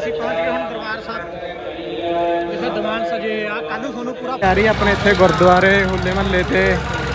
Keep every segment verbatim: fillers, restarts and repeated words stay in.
ਅਸੀਂ ਪਹੁੰਚ ਗਏ ਹੁਣ ਦਰਬਾਰ ਸਾਹਿਬ। ਇੱਥੇ ਦੀਵਾਨ ਸਜੇ ਆ, ਕੱਲ ਨੂੰ ਤੁਹਾਨੂੰ ਪੂਰਾ ਤਿਆਰੀ ਆਪਣੇ ਇੱਥੇ ਗੁਰਦੁਆਰੇ ਹੋਲੇ ਮਹੱਲੇ ਤੇ।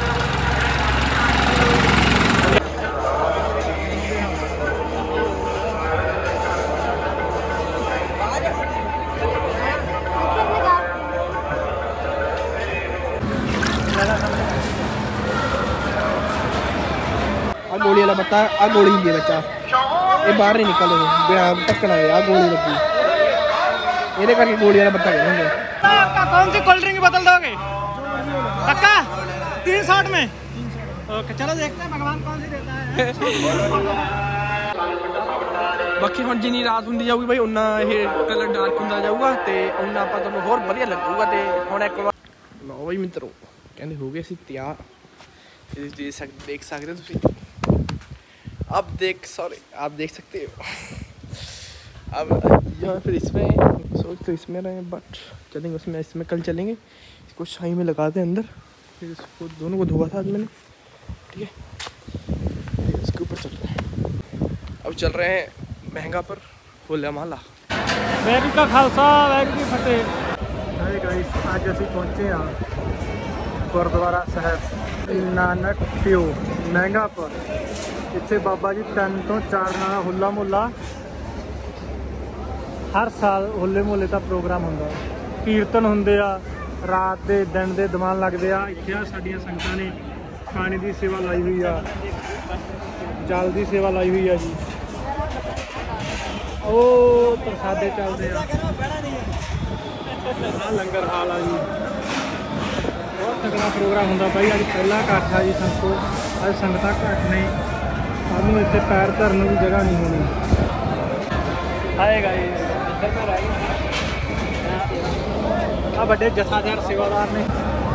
गोली वाला बत्ता आ गोली दी बच्चा ये बाहर नहीं निकल ढक्कन है आ गोली लगी ये करके गोली वाला बत्ता करेंगे। कौन सी कोल्ड ड्रिंक बदल दोगे पक्का तीन शॉट में? ओके चलो देखते हैं भगवान कौन सी देता है। बाकी हुण जिन्नी रात हुंदी जाऊगी भाई उन्ना ये कलर डार्क हुंदा जाऊगा ते उन्ना आपां तुहानूं होर वधिया लगूगा। ते हुण एक बार लो भाई मित्रों कहंदे हो गए असीं तैयार। देख सकते हो तुसीं आप देख सॉरी आप देख सकते हो। अब यहाँ फिर इसमें सोच तो इसमें रहे बट चलेंगे उसमें इसमें कल चलेंगे। इसको शाही में लगाते हैं अंदर फिर इसको दोनों को धोआ था आज मैंने ठीक है। फिर इसके ऊपर चल रहे हैं अब चल रहे हैं महंगा पर होला महला। वैगुरू का खालसा वैगुरू की फतेह। हाय गाइस आज असीं पहुंचे हाँ गुरुद्वारा साहब नानक पिओ महंगा पर। इत्थे बाबा जी तीन तो चार दिन का होला मोहल्ला हर साल होले मोहल्ले का प्रोग्राम होंदा। कीर्तन होंदे आ रात दे दिन दे दीवान लगदे आ। इत्थे आ साडियां संगतां ने पानी की सेवा लाई हुई आ, जल की सेवा लाई हुई है जी। ओ प्रसादे चलदे आ, लंगर हाल आ जी। बहुत तगड़ा प्रोग्राम होंदा भाई। अज पहला इकट्ठ आ जी संगतो, अज संगतां घट ने, सानू इत्थे पैर धरन की जगह नहीं होनी। आएगा जी आ बड़े जथादार सेवादार ने।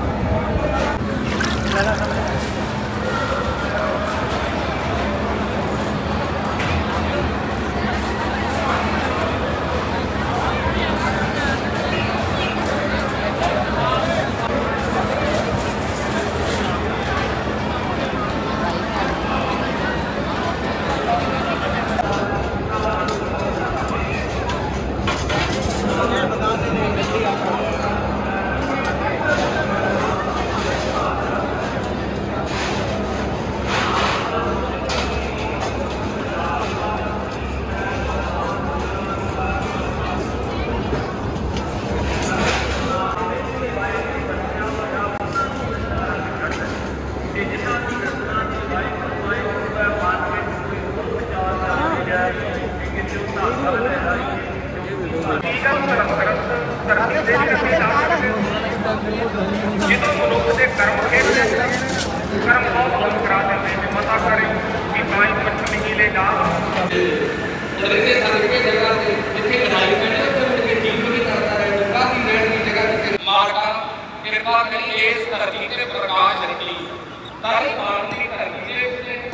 कृपा करिए इस धरती से प्रकाश रखी तारी भारती धरती से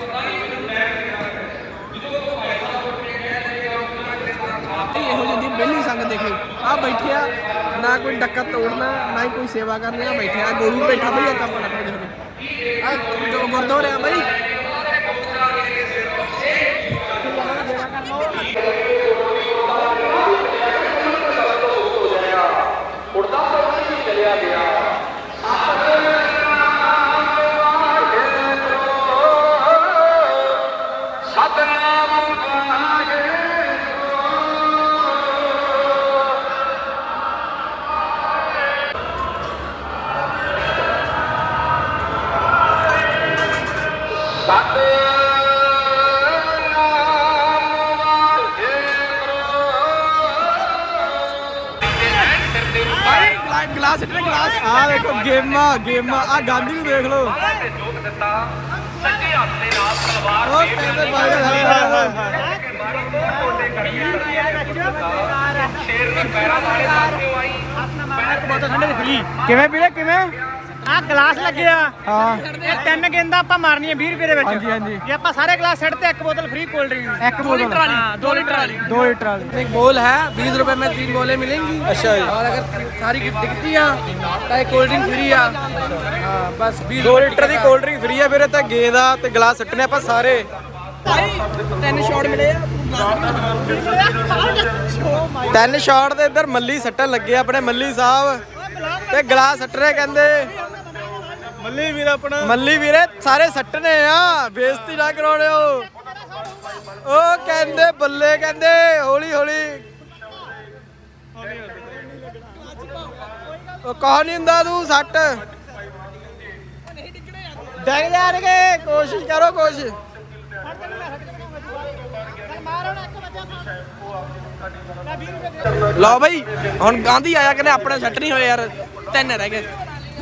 बेली संग देखे आ बैठे ना कोई डक्का तोड़ना ना ही कोई सेवा करने आ बैठे आ गोरू बैठा भैया काम करना गुरुद्वारे भाई गिलास गिलास आ देखो गेमा गेमा आ गांधी को देख लो सच्चे हाथ में नाल तलवार शेर के पैरा वाले साथियों आई पैर बहुत ठंडे फ्री किवें ਵੀਰੇ ਕਿਵੇਂ आ गिलास लगे हाँ तीन गेंदा आप मारनी है बीस रुपए दे विच। हाँ जी हाँ जी जे आप सारे गिलास सेट ते एक बोतल फ्री कोल्ड ड्रिंक एक बोतल हाँ दो लीटर वाली दो लीटर वाली एक बोल है बीस रुपए में तीन बोले मिलेंगी। अच्छा और अगर सारी दिखती है तो एक कोल्ड ड्रिंक फ्री है। हाँ बस दो लीटर की कोल्ड ड्रिंक फ्री है फिर ते गेंदा ते गिलास सट्टने आप सारे ਤਿੰਨ ਸ਼ਾਟ ਮਿਲੇ ਆ ਤਿੰਨ ਸ਼ਾਟ ਤੇ ਇੱਧਰ ਮੱਲੀ ਸੱਟਣ ਲੱਗੇ ਆਪਣੇ ਮੱਲੀ ਸਾਹਿਬ ਤੇ ਗਲਾਸ ਸੱਟ ਰਹੇ ਕਹਿੰਦੇ ਮੱਲੀ ਵੀਰ ਆਪਣਾ ਮੱਲੀ ਵੀਰੇ ਸਾਰੇ ਸੱਟਨੇ ਆ ਬੇਇੱਜ਼ਤੀ ਨਾ ਕਰਾਉਣਿਓ ਉਹ ਕਹਿੰਦੇ ਬੱਲੇ ਕਹਿੰਦੇ ਹੌਲੀ ਹੌਲੀ ਉਹ ਕੌਣ ਨਹੀਂ ਹੁੰਦਾ ਤੂੰ ਸੱਟ ਡਿੱਗ ਜਾਣਗੇ ਕੋਸ਼ਿਸ਼ ਕਰੋ ਕੋਸ਼ਿਸ਼ ਲਓ ਬਈ ਹੁਣ ਗਾਂਧੀ ਆਇਆ ਕਹਿੰਦੇ ਆਪਣਾ ਸੱਟ ਨਹੀਂ ਹੋਏ ਯਾਰ ਤਿੰਨ ਰਹਿ ਗਏ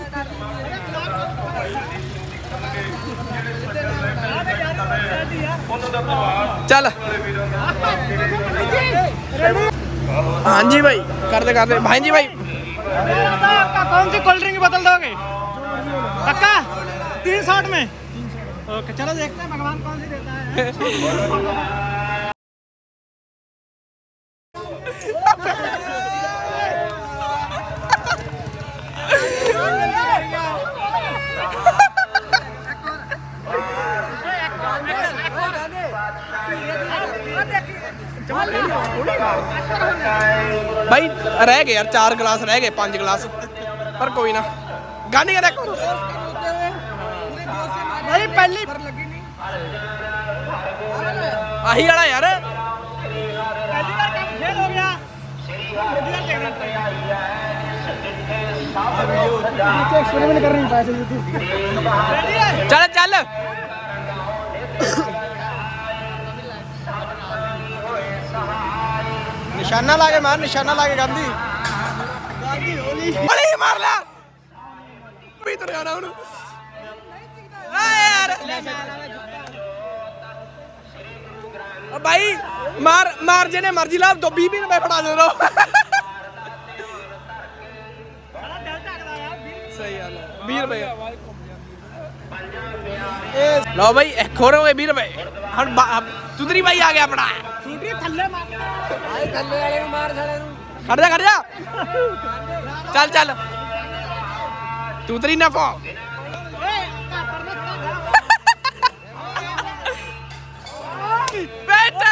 ਚੱਲ ਹਾਂਜੀ भाई करते करते भाई जी भाई आपका कौन सी कोल्ड ड्रिंक बदल दोगे पक्का तीन शॉट में ओके चलो देखते हैं भगवान कौन सी देता है भाई रह गए यार चार गिलास रह गए पांच गिलास पर कोई ना गाने का देखो भाई पहली आही वाला यार पहली बार काम फेल हो गया एक्सपेरिमेंट कर रही है पैसे यूट्यूब चल चल निशाना लागे मार निशाना लागे गांधी गांधी होली होली मार ला भीतर जाना उन आ यार ओ भाई मार मार जेने मर्जी ला दो बीस रुपए फड़ा दे रहा सही हाल है बीस रुपए लो भाई एक और हुए बीस रुपए हम तुदरी भाई आ गया अपना छूटी थल्ले मार भाई थल्ले वाले को मार साले नु खड़ जा खड़ जा चल चल तुदरी ना पो बेटे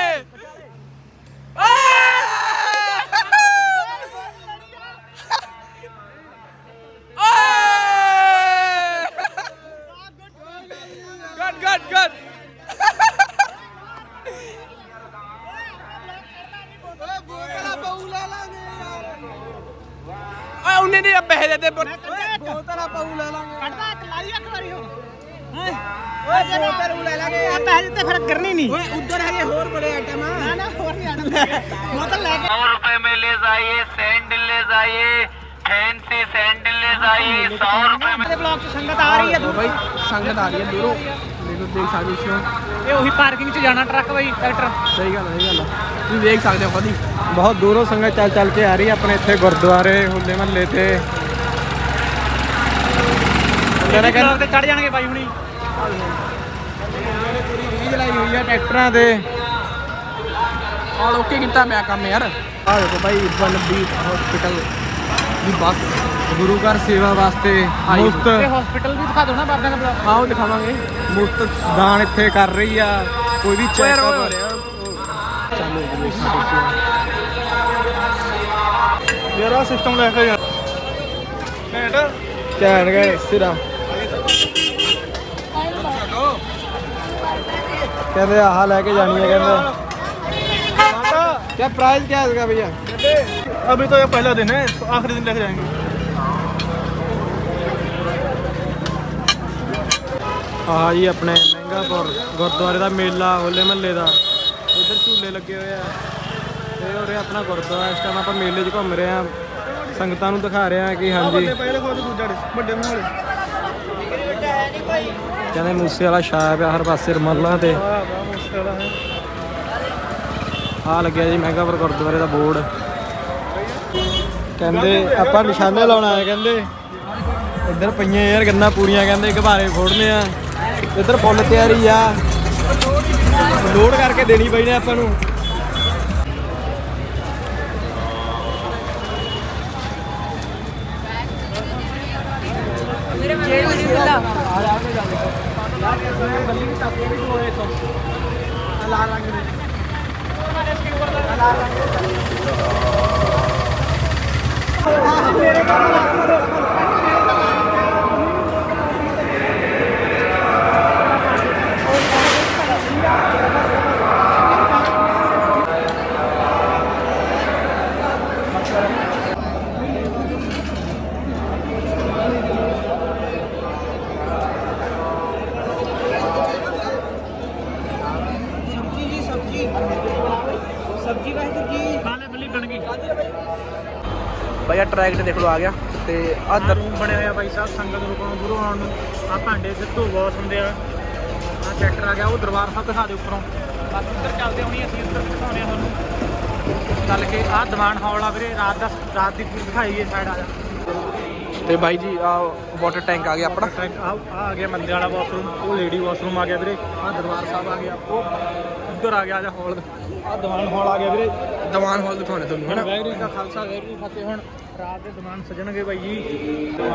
गुड गुड गुड उन्हें नहीं पैसे देते बोतल पाऊ ले लांगे कटदा कलाई एक बारी हो हैं ओए बोतल ले लांगे आ पैसे देते फिर करनी नहीं ओए उधर है ये और बड़े आइटम है ना ना और नहीं आना बोतल लेके सौ रुपए में ले जाइए सैंडल ले जाइए फैंसी सैंडल ले जाइए सौ रुपए में ब्लॉक से संगत आ रही है दूर भाई संगत आ रही है दूरों देखो देख सकते हो ये वही पार्किंग च जाना ट्रक भाई ट्रैक्टर सही गल सही गल तुम देख सकते हो खुद ही बहुत दूरों संगत चल चल के आ रही है अपने इतने गुरुद्वारे होले महल्ले थे चढ़ जाएंगे भाई हुणी चलाई हुई है ट्रैक्टरां ते और ओके कितना मैं काम यार आ देखो भाई बलबीर हॉस्पिटल की बस गुरु घर सेवा वास्ते मुफ्त हॉस्पिटल भी दिखा दो ना बाबा का ब्लॉक हाँ दिखावांगे मुफ्त दान इत्थे कर रही है कोई भी चेकअप चालू मेरा सिस्टम लेके जा चैन गए सिरा कहते आह लेके जानी है कहते क्या प्राइस क्या है इसका भैया अभी तो ये पहला दिन है तो आखिरी दिन लेके जाएंगे हाँ जी अपने महंगापुर गुरुद्वारे का मेला होले महल्ले का इधर झूले लगे हुए हैं और अपना गुरुद्वारा इस टाइम आप मेले च घूम रहे हैं संगतां नूं दिखा रहे हैं कि हाँ जी कहते मूसे वाला छाया पिया हर पासे रमाला ते आ लग्या जी महंगापुर गुरुद्वारे का बोर्ड कहते आपां निशाने लाउणा है कहते इधर पईयां यार गन्ना पूरियां कहते घबारे फोड़ने आ इधर फुल तैयारी आ लोड करके देनी पई ने आपां नूं मेरे भाई ट्रैक देख लो आ गया ਤੇ ਆ रूम बने हुए भाई साहब संगत रुकण गुरु आउण ਨੂੰ ਆ ਭਾਂਡੇ ਸਿੱਧੂ ਬਹੁਤ ਹੁੰਦੇ ਆ ਆ ਟਰੈਕਟਰ ਆ ਗਿਆ ਉਹ ਦਰਬਾਰ ਸਾਹਿਬ ਦਿਖਾ ਦੇ ਉੱਪਰੋਂ ਬਾਕੀ ਉੱਧਰ ਚੱਲਦੇ ਹੋਣੀ ਅਸੀਂ ਉੱਧਰ ਦਿਖਾਉਣੇ ਆ ਤੁਹਾਨੂੰ ਚੱਲ ਕੇ ਆ ਦੀਵਾਨ ਹਾਲ ਆ ਵੀਰੇ ਰਾਤ ਦਾ ਰਾਤ ਦੀ ਪੂਰੀ ਦਿਖਾਈਏ ਸਾਈਡ ਆ ਜਾ ਤੇ ਬਾਈ ਜੀ ਆ ਵਾਟਰ ਟੈਂਕ ਆ ਗਿਆ ਆਪਣਾ ਆ ਆ ਗਿਆ ਬੰਦੇ ਵਾਲਾ ਵਾਸ਼ਰੂਮ ਉਹ ਲੇਡੀ ਵਾਸ਼ਰੂਮ ਆ ਗਿਆ ਵੀਰੇ ਆ ਦਰਬਾਰ ਸਾਹਿਬ ਆ ਗਿਆ ਉਹ ਉੱਧਰ ਆ ਗਿਆ ਜਾ ਹਾਲ ਆ ਦੀਵਾਨ ਹਾਲ ਆ ਗਿਆ ਵੀਰੇ ਦੀਵਾਨ ਹਾਲ ਦਿਖਾਉਣੇ ਤੁਹਾਨੂੰ ਹਨਾ ਵਾਹਿਗੁਰੂ ਜੀ ਕਾ ਖਾਲਸਾ ਵਾਹਿਗੁਰੂ ਜੀ ਕੀ ਫਤਿਹ ਹੁਣ ਰਾਤ ਦੇ ਦੀਵਾਨ ਸਜਣਗੇ ਬਾਈ ਜੀ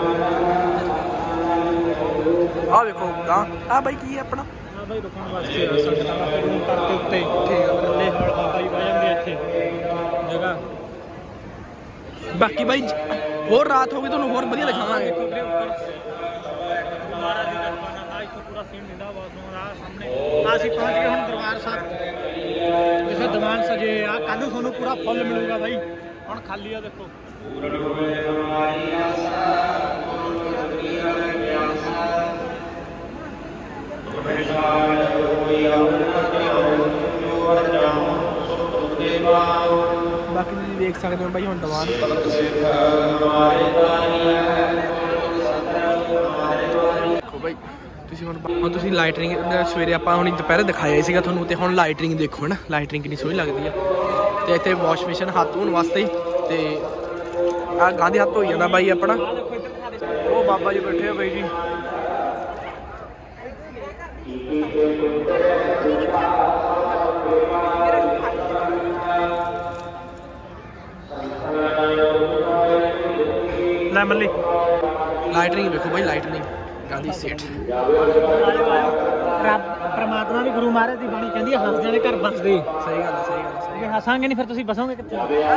ਆ ਵੇਖੋ ਤਾਂ ਆ ਬਾਈ ਕੀ ਹੈ ਆਪਣਾ ਆ ਬਾਈ ਰੁਕਣ ਵਾਸਤੇ ਆ ਸੰਗਤਾਂ ਦਾ ਰੂਮ ਕਰਕੇ ਉੱਤੇ ਠੀਕ ਆ ਥੱਲੇ ਹਾਲ ਬਾਬਾ ਜੀ ਬਹਿ ਜਾਂਦੇ ਇੱਥੇ ਜਗ੍ਹਾ ਬਾਕੀ ਬਾਈ ਹੋਰ ਰਾਤ ਹੋ ਗਈ ਤੁਹਾਨੂੰ ਹੋਰ ਵਧੀਆ ਦਿਖਾਵਾਂਗੇ ਮਹਾਰਾਜ ਦੀ ਕਿਰਪਾ ਨਾਲ ਆ ਇੱਥੇ ਪੂਰਾ ਸੀਨ ਦਿੰਦਾ ਵਾਸ਼ਰੂਮ ਆ ਸਾਹਮਣੇ ਆ ਅਸੀਂ ਪਹੁੰਚ ਗਏ ਹੁਣ ਦਰਬਾਰ ਸਾਹਿਬ ਜਿੱਥੇ ਦੀਵਾਨ ਸਜੇ ਆ ਕੱਲ ਨੂੰ ਤੁਹਾਨੂੰ ਪੂਰਾ ਫੁੱਲ ਮਿਲੂਗਾ ਬਾਈ ਹੁਣ ਖਾਲੀ ਆ ਦੇਖੋ ਬਾਕੀ ਤੁਸੀਂ ਦੇਖ ਸਕਦੇ ਹੋ ਬਾਈ ਹੁਣ ਦੀਵਾਨ ਦੇਖੋ ਬਾਈ ਤੁਸੀਂ ਹੁਣ ਹੁਣ ਤੁਸੀਂ ਲਾਈਟਰਿੰਗ ਸਵੇਰੇ ਆਪਾਂ ਹੁਣ ਦੁਪਹਿਰੇ ਦਿਖਾਇਆ ਹੀ ਸੀਗਾ ਤੁਹਾਨੂੰ ਤੇ ਹੁਣ ਲਾਈਟਰਿੰਗ ਦੇਖੋ ਨਾ ਲਾਈਟਰਿੰਗ ਕਿੰਨੀ ਸੋਹਣੀ ਲੱਗਦੀ ਆ ਤੇ ਇੱਥੇ ਵਾਸ਼ ਬੇਸਿਨ ਹੱਥ ਧੋਣ ਵਾਸਤੇ ਤੇ ਆ ਗਾਂਧੀ ਹੱਥ ਧੋਈ ਜਾਂਦਾ ਬਾਈ ਆਪਣਾ ਉਹ ਬਾਬਾ ਜੀ ਬੈਠੇ ਆ ਬਾਈ ਜੀ ਲੈ ਮੱਲੀ ਲਾਈਟਰਿੰਗ ਵੇਖੋ ਬਾਈ ਲਾਈਟਰਿੰਗ ਗਾਂਧੀ ਸੇਠ ਰੱਬ ਪ੍ਰਮਾਤਮਾ ਵੀ ਗੁਰੂ ਮਹਾਰਾਜ ਦੀ ਬਾਣੀ ਕਹਿੰਦੀ ਹੈ ਹੱਸਦਿਆਂ ਦੇ ਘਰ ਬਸਦੇ ਸਹੀ ਗੱਲ ਹੈ ਸਹੀ ਗੱਲ ਹੈ ਜੇ ਹੱਸਾਂਗੇ ਨਹੀਂ ਫਿਰ ਤੁਸੀਂ ਬਸੋਗੇ ਕਿੱਥੇ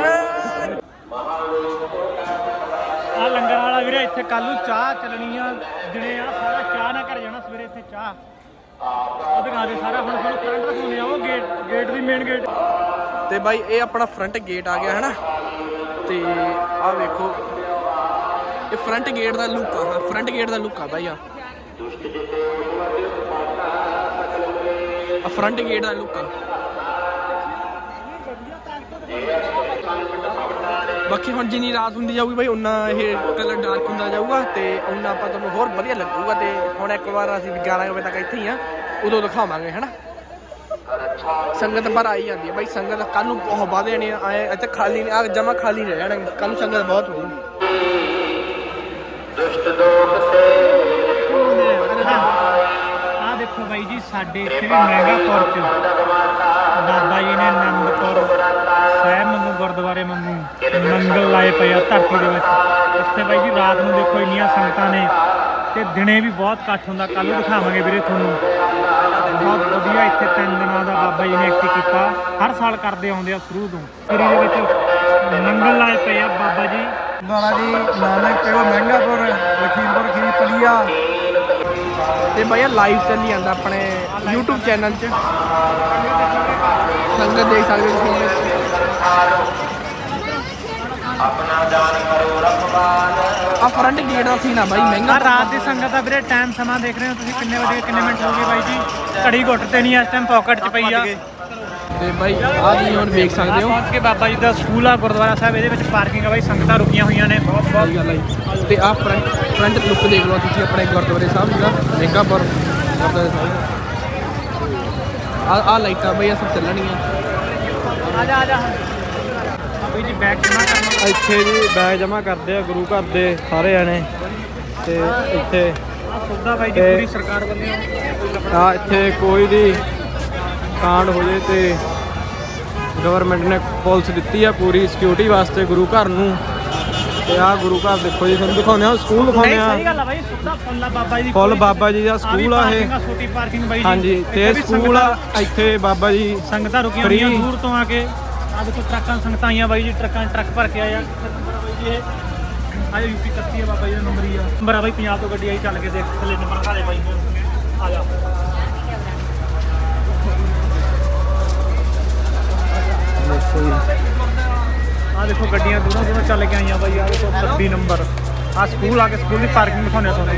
ਆ ਲੰਗਰ ਵਾਲਾ ਵੀਰੇ ਇੱਥੇ ਕੱਲ ਨੂੰ ਚਾਹ ਚੱਲਣੀ ਆ ਦਿਨੇ ਆ ਸਾਰਾ ਚਾਹ ਨਾ ਘਰ ਜਾਣਾ ਸਵੇਰੇ ਇੱਥੇ ਚਾਹ ਉਹ ਦਿਖਾ ਦੇ ਸਾਰਾ ਹੁਣ ਤੁਹਾਨੂੰ ਫਰੰਟ ਦਿਖਾਉਂਦੇ ਆ ਉਹ ਗੇਟ ਗੇਟ ਦੀ ਮੇਨ ਗੇਟ ਤੇ ਬਾਈ ਇਹ ਆਪਣਾ ਫਰੰਟ ਗੇਟ ਆ ਗਿਆ ਹੈ ਨਾ ਤੇ ਆ ਵੇਖੋ ਇਹ ਫਰੰਟ ਗੇਟ ਦਾ ਲੁੱਕ ਆ ਫਰੰਟ ਗੇਟ ਦਾ ਲੁੱਕ ਆ ਬਾਈ ਆ ਫਰੰਟ ਗੇਟ ਦਾ ਲੁੱਕ ਆ ਬਾਕੀ ਹੁਣ ਜਿੰਨੀ ਰਾਤ ਹੁੰਦੀ ਜਾਊਗੀ ਬਾਈ ਉਨਾ ਇਹ ਕਲਰ ਡਾਰਕ ਹੁੰਦਾ ਜਾਊਗਾ ਤੇ ਉਨਾ ਆਪਾਂ ਤੁਹਾਨੂੰ ਹੋਰ ਵਧੀਆ ਲੱਗੂਗਾ ਤੇ ਹੁਣ ਇੱਕ ਵਾਰ ਅਸੀਂ ਗਿਆਰਾਂ ਵਜੇ ਤੱਕ ਇੱਥੇ ਹੀ ਆ ਉਦੋਂ ਦਿਖਾਵਾਂਗੇ ਹੈਨਾ ਸੰਗਤ ਪਰ ਆਈ ਜਾਂਦੀ ਹੈ ਬਾਈ ਸੰਗਤ ਕੱਲ ਨੂੰ ਬਹੁਤ ਵੱਧ ਜਾਣੀ ਆਏ ਇੱਥੇ ਖਾਲੀ ਨਹੀਂ ਆ ਜਮਾ ਖਾਲੀ ਰਹਿ ਜਾਣਗੇ ਕੱਲ ਨੂੰ ਸੰਗਤ ਬਹੁਤ ਹੋਊਗੀ ਆ ਦੇਖੋ ਬਾਈ ਜੀ ਸਾਡੇ ਇੱਥੇ ਵੀ ਮਹਿੰਗਾਪੁਰ ਚ ਬਾਬਾ ਜੀ ਨੇ ਆਨੰਦਪੁਰ ਸਾਹਿਬ ਵਾਂਗੂ ਗੁਰਦੁਆਰੇ ਵਾਂਗੂ ਮੰਗਲ ਲਾਏ ਪਏ ਆ ਧਰਤੀ ਦੇ ਵਿੱਚ ਇੱਥੇ ਬਾਈ ਜੀ ਰਾਤ ਨੂੰ ਦੇਖੋ ਇੰਨੀਆਂ ਸੰਗਤਾਂ ਨੇ ਤੇ ਦਿਨੇ ਵੀ ਬਹੁਤ ਇਕੱਠ ਹੁੰਦਾ ਕੱਲ ਨੂੰ ਦਿਖਾਵਾਂਗੇ ਵੀਰੇ ਤੁਹਾਨੂੰ ਬਹੁਤ ਵਧੀਆ ਇੱਥੇ ਤਿੰਨ ਦਿਨਾਂ ਦਾ ਬਾਬਾ ਜੀ ਨੇ ਐਕਟ ਕੀਤਾ ਹਰ ਸਾਲ ਕਰਦੇ ਆਉਂਦੇ ਆ ਸ਼ੁਰੂ ਤੋਂ ਸ੍ਰੀ ਦੇ ਵਿੱਚ ਮੰਗਲ ਲਾਏ ਪਏ ਆ ਬਾਬਾ ਜੀ ਦੁਆਰਾ ਜੀ ਨਾਨਕ ਪਿਓ ਮਹਿੰਗਾਪੁਰ ਲਖੀਮਪੁਰ ਖੀਰੀ ਪਲੀਆ ਤੇ ਭਈਆ ਲਾਈਵ ਚੱਲੀ ਜਾਂਦਾ ਆਪਣੇ YouTube ਚੈਨਲ 'ਚ ਸੰਗਤ ਦੇਖ ਸਕਦੇ ਹੋ ਤੁਸੀਂ ਆਪਣਾ ਦਾਨ ਕਰੋ ਰੱਖਵਾਨ ਆ ਫਰੰਟ ਗੇਟ ਦਾ ਸੀਨ ਆ ਬਾਈ ਮਹਿੰਗਾ ਰਾਤ ਦੀ ਸੰਗਤ ਦਾ ਵੀਰੇ ਟਾਈਮ ਸਮਾਂ ਦੇਖ ਰਹੇ ਹੋ ਤੁਸੀਂ ਕਿੰਨੇ ਵਜੇ ਕਿੰਨੇ ਮਿੰਟ ਹੋ ਗਏ ਬਾਈ ਜੀ ਘੜੀ ਘੁੱਟ ਤੇ ਨਹੀਂ ਇਸ ਟਾਈਮ ਪਾਕਟ 'ਚ ਪਈ ਆ ਤੇ ਬਾਈ ਆ ਜੀ ਹੁਣ ਵੇਖ ਸਕਦੇ ਹੋ ਪਹੁੰਚ ਕੇ ਬਾਬਾ ਜੀ ਦਾ ਸਕੂਲ ਆ ਗੁਰਦੁਆਰਾ ਸਾਹਿਬ ਇਹਦੇ ਵਿੱਚ ਪਾਰਕਿੰਗ ਆ ਬਾਈ ਸੰਗਤਾਂ ਰੁਕੀਆਂ ਹੋਈਆਂ ਨੇ ਬਹੁਤ ਬਹੁਤ ਗੱਲ ਹੈ ਤੇ ਆ ਫਰੰਟ ਫਰੰਟ ਲੁੱਕ ਦੇਖ ਲਓ ਤੁਸੀਂ ਆਪਣੇ ਗੁਰਦੁਆਰੇ ਸਾਹਿਬ ਜੀ ਦਾ ਮਹਿੰਗਾਪੁਰ ਗੁਰਦੁਆਰੇ ਸਾਹਿਬ ਆ ਆ ਲਾਈਟਾਂ ਬਈ ਇਹ ਸਭ ਚੱਲਣੀਆਂ ਆ ਜਾ ਆ ਜਾ ਬਾਈ ਜੀ ਬੈਗ ਜਮਾ ਕਰਨਾ ਇੱਥੇ ਜੀ ਬੈਗ ਜਮਾ ਕਰਦੇ ਆ ਗੁਰੂ ਘਰ ਦੇ ਸਾਰੇ ਜਾਣੇ ਤੇ ਇੱਥੇ ਆ ਸੌਦਾ ਬਾਈ ਜੀ ਪੂਰੀ ਸਰਕਾਰ ਵੱਲੋਂ ਆ ਇੱਥੇ ਕੋਈ ਵੀ ਕਾਂਡ ਹੋ ਜੇ ਤੇ ਗਵਰਨਮੈਂਟ ਨੇ ਪੁਲਿਸ ਦਿੱਤੀ ਆ ਪੂਰੀ ਸਿਕਿਉਰਿਟੀ ਵਾਸਤੇ ਗੁਰੂ ਘਰ ਨੂੰ ਤੇ ਆ ਗੁਰੂ ਘਰ ਦੇਖੋ ਜੀ, ਤੁਹਾਨੂੰ ਦਿਖਾਉਂਦੇ ਆ ਸਕੂਲ ਦਿਖਾਉਂਦੇ ਆ। ਸਹੀ ਗੱਲ ਆ ਬਾਈ, ਸੁੱਧਾ ਫੁੱਲ ਆ ਬਾਬਾ ਜੀ। ਫੁੱਲ ਬਾਬਾ ਜੀ ਦਾ ਸਕੂਲ ਆ ਇਹ। ਛੋਟੀ ਪਾਰਕਿੰਗ ਬਾਈ ਜੀ। ਹਾਂਜੀ ਤੇ ਸਕੂਲ ਆ ਇੱਥੇ ਬਾਬਾ ਜੀ ਸੰਗਤਾਂ ਰੁਕੀਆਂ ਹੋਈਆਂ ਦੂਰ ਤੋਂ ਆ ਕੇ। ਆ ਦੇਖੋ ਟਰੱਕਾਂ ਸੰਗਤਾਂ ਆਈਆਂ ਬਾਈ ਜੀ, ਟਰੱਕਾਂ ਟਰੱਕ ਭਰ ਕੇ ਆਇਆ। ਨੰਬਰ ਬਾਈ ਜੀ ਇਹ ਆ ਯੂਪੀ ਇਕੱਤੀ ਆ ਬਾਬਾ ਜੀ ਦਾ ਨੰਬਰ ਹੀ ਆ। ਨੰਬਰ ਆ ਬਾਈ ਪੰਜਾਬ ਤੋਂ ਗੱਡੀ ਆਈ, ਚੱਲ ਕੇ ਦੇਖ ਥੱਲੇ ਨੰਬਰ ਖਾ ਲੈ ਬਾਈ। ਆ ਜਾ ਦੇਖੋ ਜੀ, ਆ ਦੇਖੋ ਗੱਡੀਆਂ ਦੂਰੋਂ ਦੂਰੋਂ ਚੱਲ ਕੇ ਆਈਆਂ ਬਾਈ। ਆ ਦੇਖੋ ਬੱਤੀ ਨੰਬਰ ਆ ਸਕੂਲ ਆ ਕੇ ਸਕੂਲ ਦੀ ਪਾਰਕਿੰਗ ਦਿਖਾਉਂਦੇ ਤੁਹਾਨੂੰ।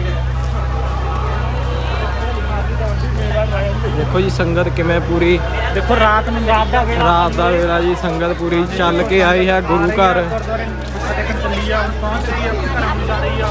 ਦੇਖੋ ਜੀ ਸੰਗਤ ਕਿਵੇਂ ਪੂਰੀ, ਦੇਖੋ ਰਾਤ ਨੂੰ ਰਾਤ ਦਾ ਵੇਲਾ ਰਾਤ ਦਾ ਵੇਲਾ ਜੀ, ਸੰਗਤ ਪੂਰੀ ਚੱਲ ਕੇ ਆਈ ਹੈ ਗੁਰੂ ਘਰ। ਗੁਰਦੁਆਰੇ ਦੇਖਣ ਚੱਲੀ ਆ, ਪਹੁੰਚ ਰਹੀ ਆ, ਘਰਾਂ ਨੂੰ ਜਾ ਰਹੀ ਆ।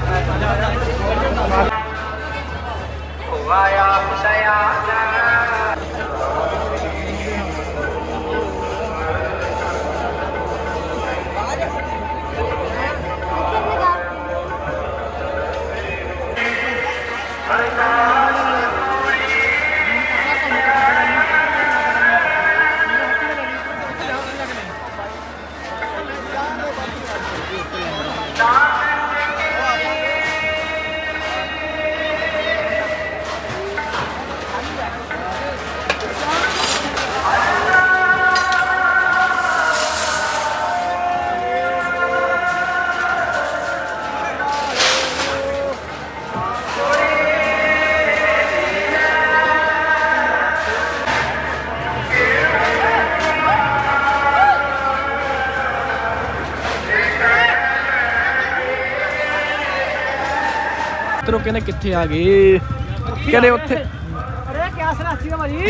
ਮਿੱਤਰੋ ਕਹਿੰਦੇ ਕਿੱਥੇ ਆ ਗਏ, ਕਹਿੰਦੇ ਉੱਥੇ ਅਰੇ ਕਿਆ ਸਰਾਸੀ ਆ ਭਾਜੀ।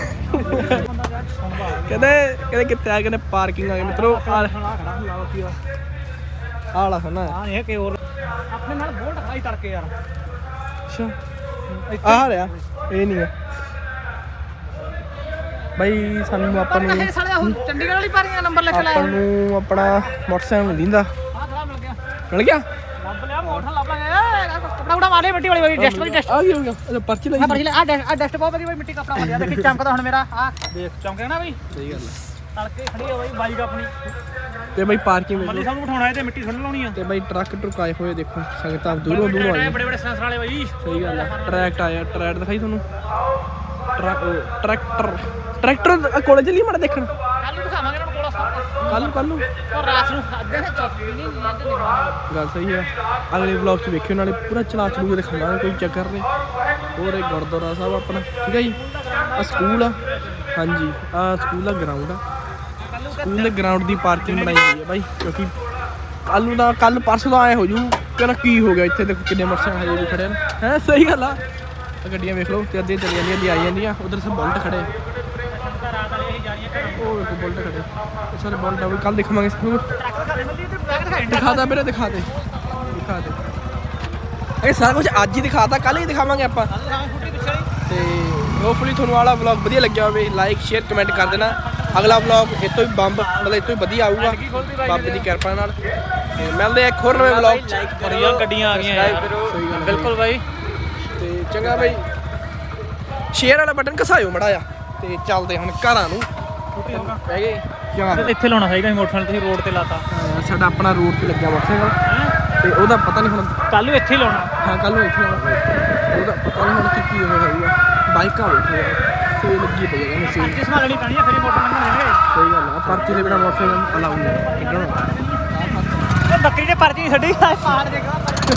ਕਹਿੰਦੇ ਕਹਿੰਦੇ ਕਿੱਥੇ ਆ, ਕਹਿੰਦੇ ਪਾਰਕਿੰਗ ਆ ਗਈ ਮਿੱਤਰੋ। ਆਹ ਆਲਾ ਸੁਣਾ ਹਾਂ ਇਹ ਕਿ ਹੋਰ ਆਪਣੇ ਨਾਲ ਬੋਲਟ ਖਾਈ ਤੜਕੇ ਯਾਰ। ਅੱਛਾ ਆਹ ਰਿਹਾ, ਇਹ ਨਹੀਂ ਹੈ ਬਾਈ। ਸਾਨੂੰ ਆਪਾਂ ਨੂੰ ਚੰਡੀਗੜ੍ਹ ਵਾਲੀ ਪਾਰਕਿੰਗ ਨੰਬਰ ਲਿਖ ਆਪਾਂ ਨੂੰ ਆਪਣਾ ਮੋਟਰਸਾਈਕਲ ਨਹੀਂ ਦਿੰਦਾ। ਆਹ ਖੜਾ ਮਿਲ ਗਿਆ, ਮਿਲ ਗਿਆ, ਲੱਭ ਲਿਆ ਮੋਟਰ ਲੱਭ ਲਾਂਗੇ। ਕਪੜਾ ਕੁੜਾ ਮਾਰੇ ਮਿੱਟੀ ਵਾਲੀ ਵਾਲੀ ਡਸਟ ਵਾਲੀ ਡਸਟ ਆ ਕੀ ਹੋ ਗਿਆ? ਅੱਛਾ ਪਰਚੀ ਲਈ ਆ ਪਰਚੀ ਲੈ। ਆ ਡਸਟ ਆ ਡਸਟ ਬਹੁਤ ਵਧੀਆ ਬਾਈ, ਮਿੱਟੀ ਕਪੜਾ ਮਾਰਿਆ ਦੇਖੀ ਚਮਕਦਾ ਹੁਣ ਮੇਰਾ। ਆ ਦੇਖ ਚਮਕਿਆ ਨਾ ਬਾਈ, ਸਹੀ ਗੱਲ ਹੈ। ਤੜਕੇ ਖੜੀ ਆ ਬਾਈ ਬਾਈਕ ਆਪਣੀ। ਤੇ ਬਾਈ ਪਾਰਕਿੰਗ ਮੱਲੀ ਵਿੱਚ ਸਾਹਿਬ ਨੂੰ ਬਿਠਾਉਣਾ ਹੈ ਤੇ ਮਿੱਟੀ ਥੱਲੇ ਲਾਉਣੀ ਆ। ਤੇ ਬਾਈ ਟਰੱਕ ਟਰੁੱਕ ਆਏ ਹੋਏ ਦੇਖੋ, ਸੰਗਤਾਂ ਦੂਰੋਂ ਦੂਰੋਂ ਆਈਆਂ। ਬੜੇ ਬੜੇ ਸੈਂਸਰ ਵਾਲੇ ਬਾਈ। ਸਹੀ ਗੱਲ ਹੈ। ਟਰੈਕਟ ਆਇਆ, ਟਰੈਕਟ ਦਿਖਾਈ ਤੁਹਾਨੂੰ, ਟਰੱਕ ਟਰੈਕਟਰ ਟਰੈਕਟਰ ਕੋਲੇ ਚੱਲੀ ਮਾੜਾ ਦੇਖਣ। ਕੱਲ ਨੂੰ ਦਿਖਾਵਾਂਗੇ ਇਹਨਾਂ ਨੂੰ ਕੋਲਾ ਸਾਹਿਬ। ਕੱਲ ਨੂੰ ਕੱਲ ਨੂੰ ਔਰ ਰਾਤ ਨੂੰ ਅੱਧੇ ਨੇ ਚੌਥੀ ਨਹੀਂ ਨਹੀਂ ਅੱਜ ਦਿਖਾਵਾਂਗੇ। ਗੱਲ ਸਹੀ ਹੈ। ਅਗਲੇ ਵਲੌਗ 'ਚ ਵੇਖਿਓ, ਨਾਲੇ ਪੂਰਾ ਚਲਾ ਚਲੂ ਕੇ ਦਿਖਾਵਾਂਗੇ, ਕੋਈ ਚੱਕਰ ਨਹੀਂ। ਹੋਰ ਇਹ ਗੁਰਦੁਆਰਾ ਸਾਹਿਬ ਆਪਣਾ, ਠੀਕ ਹੈ ਜੀ। ਆ ਸਕੂਲ ਆ, ਹਾਂਜੀ ਆ ਸਕੂਲ ਦਾ ਗਰਾਊਂਡ ਆ। ਸਕੂਲ ਦੇ ਗਰਾਊਂਡ ਦੀ ਪਾਰਕਿੰਗ ਬਣਾਈ ਹੋਈ ਹੈ ਬਾਈ, ਕਿਉਂਕਿ ਕੱਲ ਨੂੰ ਦਾ ਕੱਲ ਪਰਸੋਂ ਦਾ ਆਏ ਹੋ ਜੂ ਕਹਿੰਦਾ ਕੀ ਹੋ ਗਿਆ ਇੱਥੇ। ਦੇਖੋ ਕਿੰਨੇ ਮੋਟਰਸਾਈਕਲ ਹਜੇ ਵੀ ਖੜੇ ਨੇ, ਹੈ ਸਹੀ ਗੱਲ ਆ। ਗੱਡੀਆਂ ਵੇਖ ਲਓ ਤੇ ਅੱਧੇ ਚਲੀ ਜਾਂਦੀਆਂ, ਅੱਧੀ ਆਈ ਜਾਂਦੀਆਂ। ਉਧਰ ਸਭ ਬੁਲਟ ਖੜੇ, ਉਹ ਵੇਖੋ ਬੁਲਟ ਖੜੇ, ਸਾਰੇ ਬੁਲਟ ਆ। ਕੱਲ ਦੇਖਾਂਗੇ ਦਿਖਾਤਾ ਵੀਰੇ, ਦਿਖਾ ਦੇ ਦਿਖਾ ਦੇ ਇਹ ਸਾਰਾ ਕੁਝ ਅੱਜ ਹੀ ਦਿਖਾਤਾ, ਕੱਲ ਹੀ ਦਿਖਾਵਾਂਗੇ ਆਪਾਂ। ਤੇ ਹੋਪਫੁਲੀ ਤੁਹਾਨੂੰ ਵਾਲਾ ਵਲੌਗ ਵਧੀਆ ਲੱਗਿਆ ਹੋਵੇ। ਲਾਈਕ ਸ਼ੇਅਰ ਕਮੈਂਟ ਕਰ ਦੇਣਾ। ਅਗਲਾ ਵਲੌਗ ਇਹ ਤੋਂ ਵੀ ਬੰਬ ਮਤਲਬ ਇਹ ਤੋਂ ਵੀ ਵਧੀਆ ਆਊਗਾ ਬਾਬੇ ਦੀ ਕਿਰਪਾ ਨਾਲ। ਤੇ ਮਿਲਦੇ ਆ ਇੱਕ ਹੋਰ ਨਵੇਂ ਵਲੌਗ 'ਚ। ਬੜੀਆਂ ਗੱਡੀਆਂ ਆ ਗਈਆਂ ਬਿਲਕੁਲ ਬਾਈ। ਤੇ ਚੰਗਾ ਬਾਈ, ਸ਼ੇਅਰ ਵਾਲਾ ਬਟਨ ਘਸਾਇਓ ਮੜਾ ਆ। ਤੇ ਚੱਲਦੇ ਹੁਣ ਘਰਾਂ ਨੂੰ, ਬਹਿ ਗਏ ਜਾਂ ਇੱਥੇ ਲਾਉਣਾ ਚਾਹੀਦਾ ਸੀ ਮੋਟਰਸਾਈਕਲ, ਤੁਸੀਂ ਰੋਡ ਤੇ ਲਾਤਾ। ਸਾਡਾ ਆਪਣਾ ਰੋਡ ਤੇ ਲੱਗਿਆ ਮੋਟਰਸਾਈਕਲ, ਤੇ ਉਹਦਾ ਪਤਾ ਨਹੀਂ ਹੁਣ ਕੱਲ ਨੂੰ ਇੱਥੇ ਹੀ ਲਾਉਣਾ। ਹਾਂ ਕੱਲ ਨੂੰ ਇੱਥੇ ਲਾਉਣਾ, ਉਹਦਾ ਪਤਾ ਨਹੀਂ ਹੁਣ ਕੀ ਕੀ ਹੋਏਗਾ। ਬਾਈਕਾਂ ਵੇਖੋ ਸੇਲ ਲੱਗੀ ਪਈ ਹੈ ਨਾ, ਸੇਲ ਜਿਸ ਨਾਲ ਲੈਣੀ ਪੈਣੀ ਆ ਫਿਰ ਮੋਟਰ ਲੰਘਣ ਦੇਣਗੇ। ਸਹੀ ਗੱਲ ਆ। ਪਰਚੀ ਦੇ ਬਿਨਾਂ ਮੋਟਰਸਾਈਕਲ ਅਲਾਉ ਨਹੀਂ ਕੱਢਣਾ। ਇਹ ਬੱਕਰੀ ਦੇ ਪਰਚੀ ਛੱਡੀ ਪਹਾੜ ਦੇਗਾ।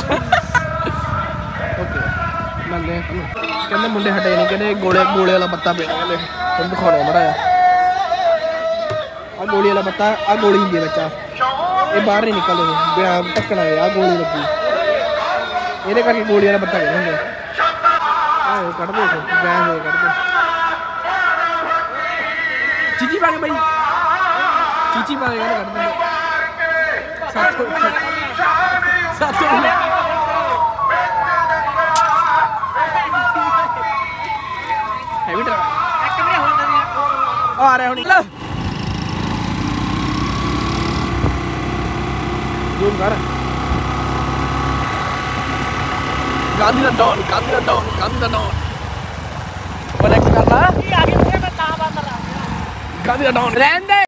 ਓਕੇ ਮੰਨਦੇ ਆ। ਕਹਿੰਦੇ ਮੁੰਡੇ ਹਟੇ ਨਹੀਂ, ਕਹਿੰਦੇ ਗੋਲੇ ਗੋਲੇ ਵਾਲਾ ਪੱਤਾ ਪੀਣਾ, ਕਹਿੰਦੇ ਤੁਹਾਨੂੰ ਦਿਖਾਉਣਾ ਮੜਾ ਆ। ਆ ਗੋਲੀ ਵਾਲਾ ਪੱਤਾ, ਆ ਗੋਲੀ ਹੁੰਦੀ ਹੈ ਬੱਚਾ, ਇਹ ਬਾਹਰ ਨਹੀਂ ਨਿਕਲਦੇ ਬਿਨਾਂ ਢੱਕਣਾ। ਆ ਗੋਲੀ ਲੱਗੀ, ਇਹਦੇ ਕਰਕੇ ਗੋਲੀ ਵਾਲਾ ਪੱਤਾ ਕਹਿੰਦੇ ਹੁੰਦੇ। ਆਹ ਕੱਢ ਦੇ ਗੈਸ ਦੇ ਕੱਢ ਦੇ। ਚੀਚੀ ਪਾ ਕੇ ਬਾਈ, ਚੀਚੀ ਪਾ ਕੇ ਕਹਿੰਦੇ ਕੱਢ ਦਿੰਦੇ। ਸੱਤ ਸੱਤ ਹੈਵੀ ਟਰੱਕ ਇੱਕ ਵੀ ਹੋ ਜਾਂਦੀ ਆ ਰਿਹਾ ਹੁਣ। ਜ਼ੂਮ ਕਰ। ਗਾਂਧੀ ਦਾ ਡੌਨ, ਗਾਂਧੀ ਦਾ ਡੌਨ, ਗਾਂਧੀ ਦਾ ਡੌਨ ਕਨੈਕਟ ਕਰਨਾ। ਆ ਗਈ ਮੈਂ ਤਾਂ ਬਾਤ ਕਰ ਰਹਾ ਗਾਂਧੀ ਦਾ ਡੌਨ ਰਹਿਣ ਦੇ।